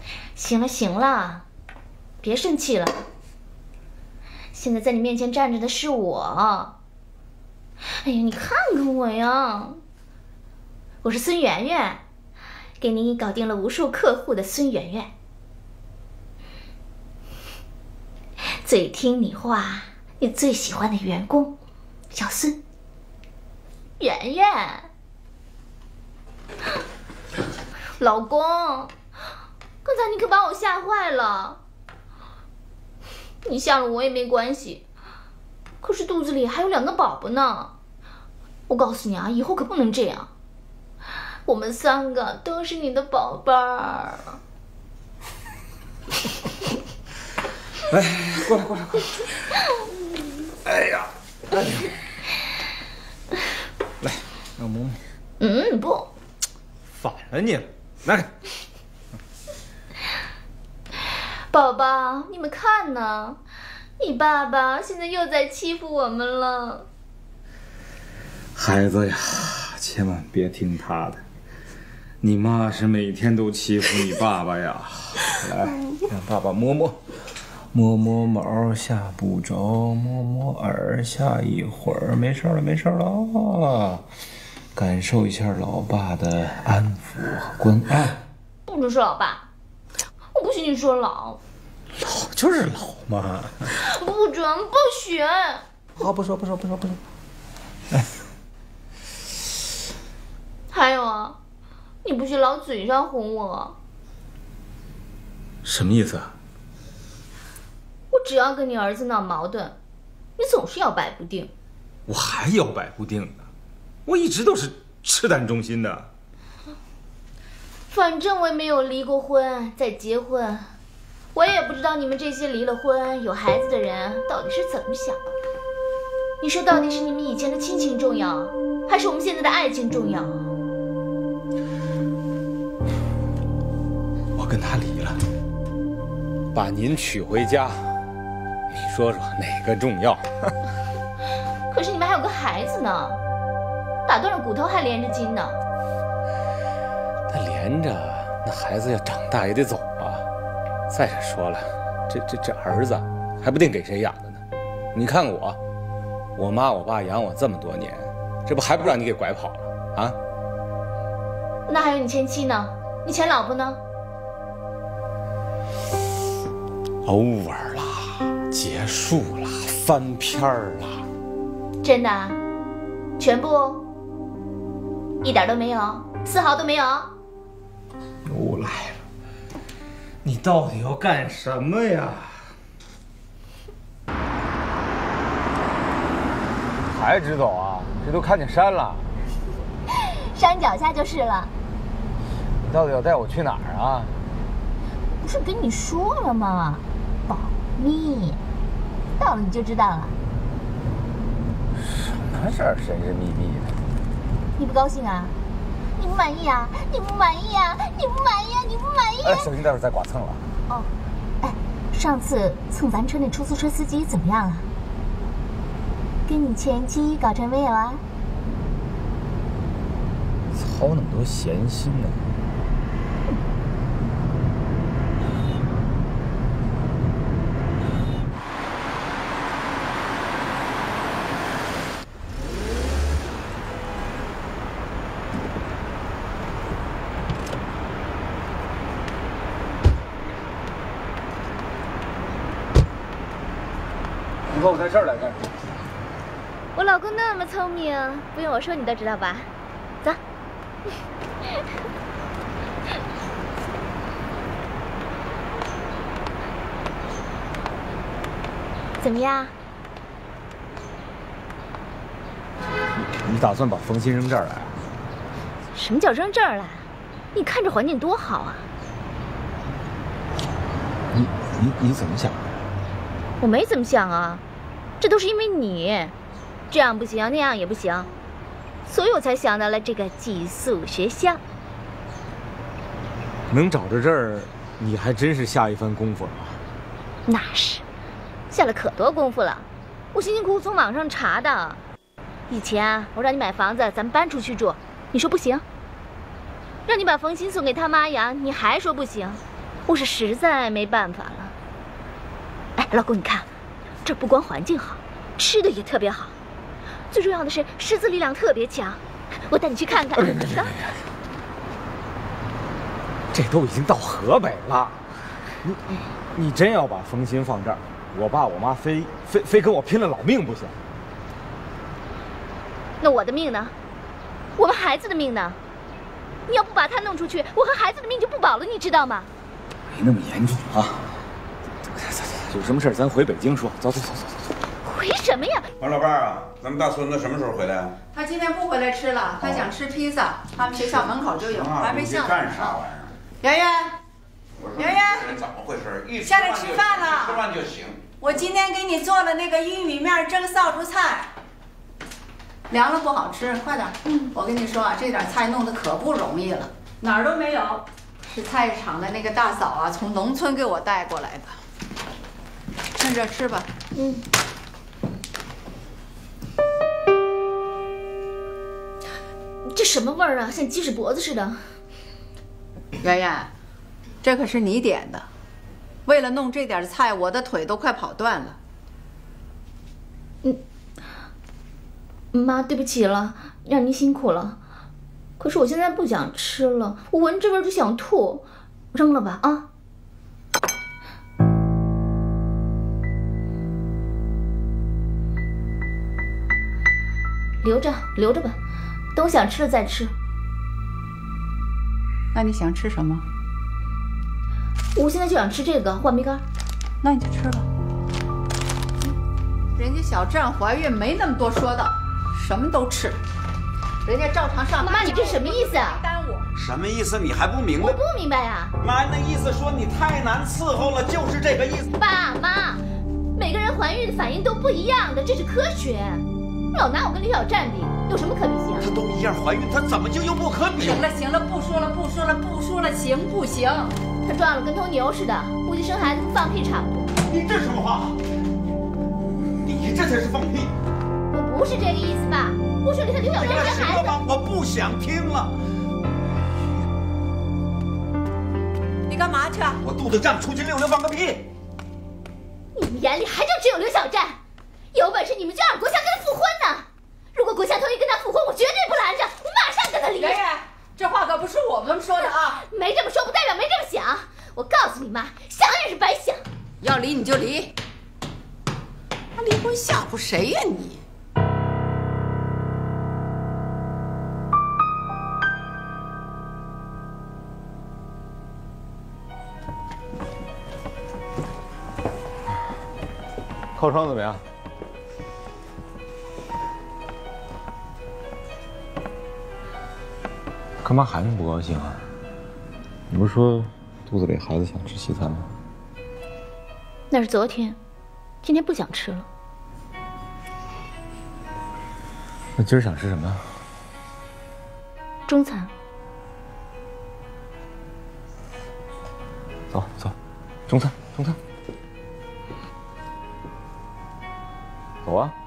行了行了，别生气了。现在在你面前站着的是我。哎呀，你看看我呀，我是孙媛媛，给你搞定了无数客户的孙媛媛，最听你话，你最喜欢的员工小孙媛媛。老公，刚才你可把我吓坏了。你吓了我也没关系，可是肚子里还有2个宝宝呢。我告诉你啊，以后可不能这样。我们3个都是你的宝贝儿。 哎，过来。哎呀，来，让我摸摸。 不。 反了你了，拿开。 宝宝，你们看呢，你爸爸现在又在欺负我们了。 孩子呀，千万别听他的，你妈是每天都欺负你爸爸呀。来，让爸爸摸摸。摸摸毛下不着，摸摸耳下一会儿，没事了啊！感受一下老爸的安抚和关爱。 不准说老爸，我不许你说老。 老就是老嘛。 不准，不许。 好，不说。哎， 还有啊，你不许老嘴上哄我。 什么意思啊？ 我只要跟你儿子闹矛盾，你总是摇摆不定。 我还摇摆不定呢，我一直都是赤胆忠心的。 反正我也没有离过婚，再结婚，我也不知道你们这些离了婚有孩子的人到底是怎么想的。你说到底是你们以前的亲情重要，还是我们现在的爱情重要？ 我跟他离了，把您娶回家，你说说哪个重要？ 可是你们还有个孩子呢，打断了骨头还连着筋呢。 他连着，那孩子要长大也得走啊。再者说了，这儿子还不定给谁养的呢。你看我妈我爸养我这么多年，这不还不让你给拐跑了啊？ 那还有你前妻呢？你前老婆呢 ？over 了，结束了，翻篇了。 真的？全部？一点都没有？丝毫都没有？ 又来了，你到底要干什么呀？还直走啊？这都看见山了。 山脚下就是了。 你到底要带我去哪儿啊？ 不是跟你说了吗？保密，到了你就知道了。 什么事儿神神秘秘的？ 你不高兴啊？你不满意啊？你不满意啊？你不满意啊？你不满意啊？ 哎，小心待会儿再剐蹭了。 哦，哎，上次蹭咱车那出租车司机怎么样了？跟你前妻搞成没有啊？ 操那么多闲心呢？你把我带这儿来干什么？ 我老公那么聪明，不用我说你都知道吧？走。怎么样？ 你打算把冯鑫扔这儿来啊？ 什么叫扔这儿来？你看这环境多好啊！ 你怎么想的？ 我没怎么想啊，这都是因为你，这样不行，那样也不行，所以我才想到了这个寄宿学校。 能找着这儿，你还真是下一番功夫了。 那是，下了可多功夫了，我辛辛苦苦从网上查的。以前我让你买房子，咱们搬出去住，你说不行；让你把冯鑫送给他妈养，你还说不行。 我是实在没办法了。哎，老公，你看，这不光环境好，吃的也特别好，最重要的是师资力量特别强。我带你去看看。 这都已经到河北了，你真要把冯鑫放这儿，我爸我妈非跟我拼了老命不行。 那我的命呢？我们孩子的命呢？你要不把他弄出去，我和孩子的命就不保了，你知道吗？ 没那么严重啊。有什么事咱回北京说。走。 回什么呀？ 王老伴儿啊，咱们大孙子什么时候回来？ 他今天不回来吃了，他想吃披萨，他们学校门口就有，还没下来。 干啥玩意儿？ 圆圆， 圆圆，怎么回事？ 下来吃饭了。 吃饭就行。 我今天给你做了那个玉米面蒸扫帚菜，凉了不好吃，快点。我跟你说啊，这点菜弄得可不容易了，哪儿都没有，是菜市场的那个大嫂啊，从农村给我带过来的。趁热吃吧。 这什么味儿啊？像鸡屎脖子似的。 圆圆，这可是你点的，为了弄这点菜，我的腿都快跑断了。 妈，对不起了，让您辛苦了。可是我现在不想吃了，我闻这味儿就想吐，扔了吧啊！留着吧，等我想吃了再吃。 那你想吃什么？ 我现在就想吃这个话梅干。 那你就吃吧。人家小郑怀孕没那么多说道，什么都吃，人家照常上班。 妈，你这什么意思啊？ 没耽误。 什么意思？你还不明白？ 我不明白呀。 妈，那意思说你太难伺候了，就是这个意思。 爸妈，每个人怀孕的反应都不一样的，这是科学。老拿我跟刘小站比，有什么可比性啊？ 她都一样怀孕，她怎么就又不可比？ 行了，不说了，行不行？ 她壮了跟头牛似的，估计生孩子跟放屁差不多。 你这什么话？你这才是放屁！ 我不是这个意思吧？我说你和刘小站生孩子。 我不想听了。 你干嘛去啊？ 我肚子胀，出去溜溜放个屁。 你们眼里还就只有刘小站，有本事你们就让国强跟他复婚呢！如果国强同意跟他复婚，我绝对不拦着，我马上跟他离。 圆圆，这话可不是我们说的啊！ 没这么说不代表没这么想。我告诉你妈，想也是白想。 要离你就离，那离婚吓唬谁呀你？ 靠窗怎么样？干嘛还那么不高兴啊？你不是说肚子里孩子想吃西餐吗？ 那是昨天，今天不想吃了。 那今儿想吃什么呀？ 中餐。 走，中餐。走啊！